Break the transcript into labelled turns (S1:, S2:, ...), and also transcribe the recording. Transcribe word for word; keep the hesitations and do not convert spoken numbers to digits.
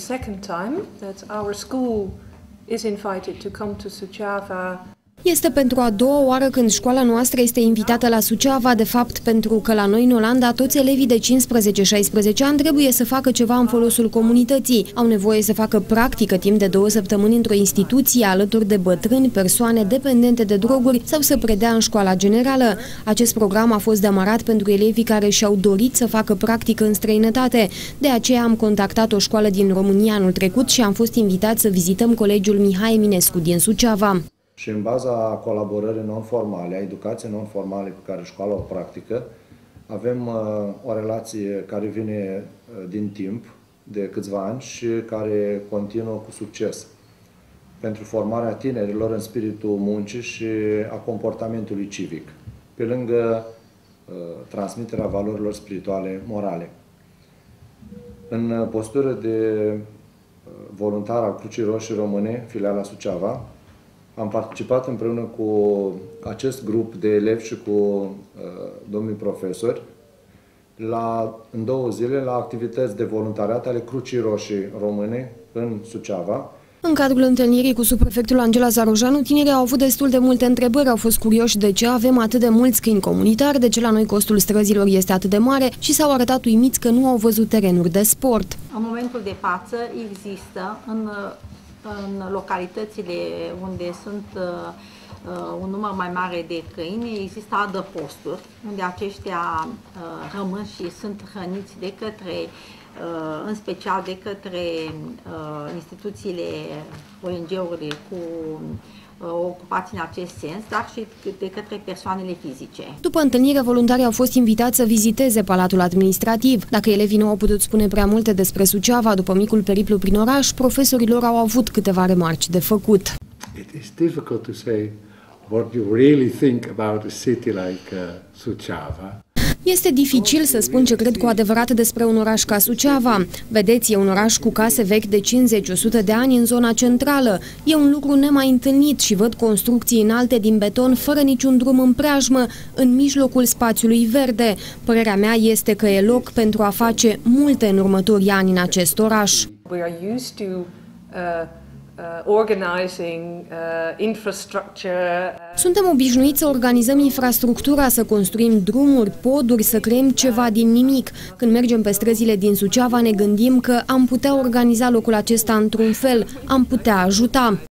S1: second time that our school is invited to come to Suceava.
S2: Este pentru a doua oară când școala noastră este invitată la Suceava, de fapt pentru că la noi în Olanda toți elevii de cincisprezece șaisprezece ani trebuie să facă ceva în folosul comunității. Au nevoie să facă practică timp de două săptămâni într-o instituție alături de bătrâni, persoane dependente de droguri sau să predea în școala generală. Acest program a fost demarat pentru elevii care și-au dorit să facă practică în străinătate. De aceea am contactat o școală din România anul trecut și am fost invitați să vizităm colegiul Mihai Eminescu din Suceava.
S3: Și în baza colaborării non-formale, a educației non-formale pe care școala o practică, avem uh, o relație care vine uh, din timp, de câțiva ani și care continuă cu succes pentru formarea tinerilor în spiritul muncii și a comportamentului civic, pe lângă uh, transmiterea valorilor spirituale morale. În postură de uh, voluntar al Crucii Roșii Române, filiala Suceava, am participat împreună cu acest grup de elevi și cu uh, domnii profesori la, în două zile la activități de voluntariat ale Crucii Roșii Române în Suceava.
S2: În cadrul întâlnirii cu subprefectul Angela Zarojanu, tinerii au avut destul de multe întrebări, au fost curioși de ce avem atât de mulți câini comunitari, de ce la noi costul străzilor este atât de mare și s-au arătat uimiți că nu au văzut terenuri de sport.
S4: În momentul de față există în în localitățile unde sunt uh, un număr mai mare de câini, există adăposturi unde aceștia uh, rămân și sunt hrăniți de către, uh, în special de către uh, instituțiile, O N G-urile cu ocupați în acest sens, dar și de către persoanele fizice.
S2: După întâlnire, voluntarii au fost invitați să viziteze Palatul Administrativ. Dacă elevii nu au putut spune prea multe despre Suceava după micul periplu prin oraș, profesorilor au avut câteva remarci de făcut.
S5: It is difficult to say what you really think about a city like uh, Suceava.
S2: Este dificil să spun ce cred cu adevărat despre un oraș ca Suceava. Vedeți, e un oraș cu case vechi de cincizeci - o sută de ani în zona centrală. E un lucru nemai întâlnit și văd construcții înalte din beton fără niciun drum în preajmă, în mijlocul spațiului verde. Părerea mea este că e loc pentru a face multe în următorii ani în acest oraș.
S1: We are used to, uh... Uh, organizing, uh, infrastructure.
S2: Suntem obișnuiți să organizăm infrastructura, să construim drumuri, poduri, să creăm ceva din nimic. Când mergem pe străzile din Suceava, ne gândim că am putea organiza locul acesta într-un fel, am putea ajuta.